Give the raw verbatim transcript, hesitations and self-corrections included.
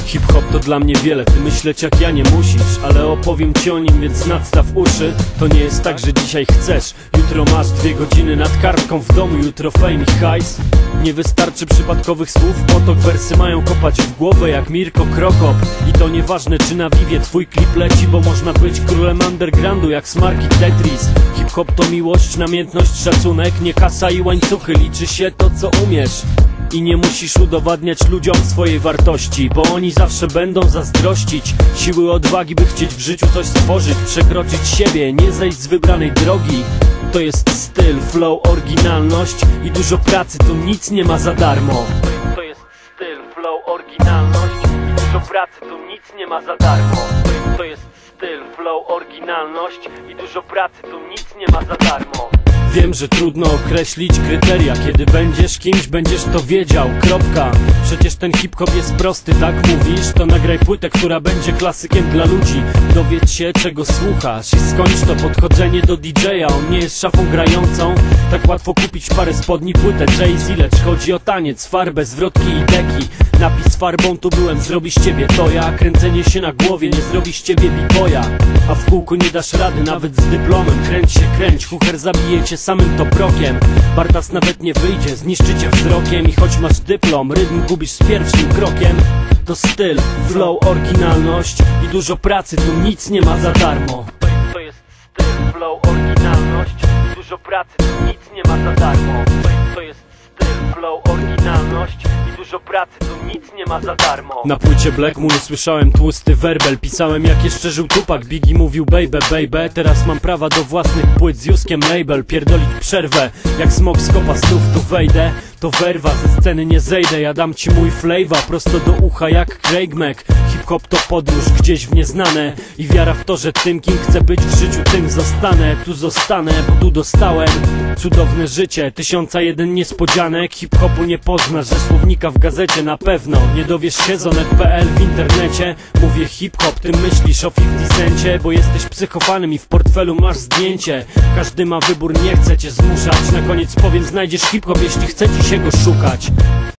Hip-hop to dla mnie wiele, ty myśleć jak ja nie musisz, ale opowiem ci o nim, więc nadstaw uszy. To nie jest tak, że dzisiaj chcesz, jutro masz dwie godziny nad kartką w domu, jutro fame i hajs. Nie wystarczy przypadkowych słów, potok wersy mają kopać w głowę jak Mirko Krokop. I to nieważne czy na Vivie twój klip leci, bo można być królem undergroundu jak Smark i Tetris. Hip-hop to miłość, namiętność, szacunek, nie kasa i łańcuchy, liczy się to co umiesz. I nie musisz udowadniać ludziom swojej wartości, bo oni zawsze będą zazdrościć. Siły odwagi, by chcieć w życiu coś stworzyć, przekroczyć siebie, nie zejść z wybranej drogi. To jest styl, flow, oryginalność i dużo pracy, tu nic nie ma za darmo. To jest styl, flow, oryginalność i dużo pracy, tu nic nie ma za darmo. To jest styl, flow, oryginalność i dużo pracy, tu nic nie ma za darmo. Wiem, że trudno określić kryteria, kiedy będziesz kimś, będziesz to wiedział, kropka. Przecież ten hip-hop jest prosty, tak mówisz? To nagraj płytę, która będzie klasykiem dla ludzi. Dowiedz się, czego słuchasz i skończ to podchodzenie do D J a. On nie jest szafą grającą, tak łatwo kupić parę spodni, płytę Jay-Z, lecz chodzi o taniec, farbę, zwrotki i deki. Napis farbą, tu byłem, zrobi z ciebie to ja. Kręcenie się na głowie, nie zrobi z ciebie b-boya. A w kółku nie dasz rady, nawet z dyplomem. Kręć się, kręć, kucher zabije cię samym toprokiem. Bartas nawet nie wyjdzie, zniszczy cię wzrokiem. I choć masz dyplom, rytm gubisz z pierwszym krokiem. To styl, flow, oryginalność i dużo pracy, tu nic nie ma za darmo. To jest styl, flow, oryginalność i dużo pracy, tu nic nie ma za darmo. To jest styl, flow, oryginalność i dużo pracy, tu nic nie ma za darmo. Na płycie Black Moon słyszałem tłusty werbel, pisałem jak jeszcze żył Tupac, Biggie mówił baby, baby. Teraz mam prawa do własnych płyt z Juskiem label, pierdolić przerwę, jak smok z kopa znów tu wejdę. To werwa, ze sceny nie zejdę, ja dam ci mój flavor prosto do ucha jak Craig Mack. Hip-hop to podróż gdzieś w nieznane i wiara w to, że tym kim chcę być w życiu, tym zostanę. Tu zostanę, bo tu dostałem cudowne życie, tysiąca jeden niespodzianek. Hip-hopu nie poznasz, ze słownika w gazecie na pewno nie dowiesz się z onet kropka pe el w internecie. Mówię hip-hop, ty myślisz o fifty centzie, bo jesteś psychofanem i w portfelu masz zdjęcie. Każdy ma wybór, nie chcę cię zmuszać, na koniec powiem, znajdziesz hip-hop, jeśli chce ci się go szukać.